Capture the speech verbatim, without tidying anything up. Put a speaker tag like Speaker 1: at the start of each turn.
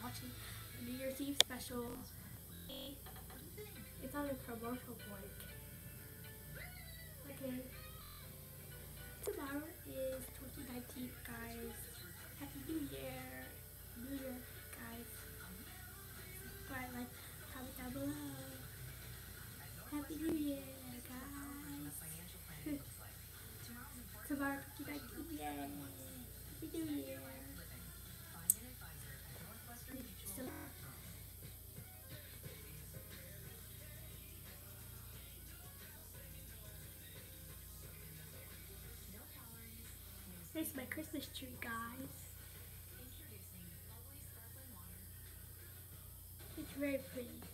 Speaker 1: watching the New Year's Eve special. It's on a commercial break. Okay. Tomorrow is twenty nineteen, guys. Happy New Year. New Year, guys. Alright, like, comment down below. Happy New Year, guys. Tomorrow, twenty nineteen, yay. Happy New Year. So, here's my Christmas tree, guys. It's very pretty.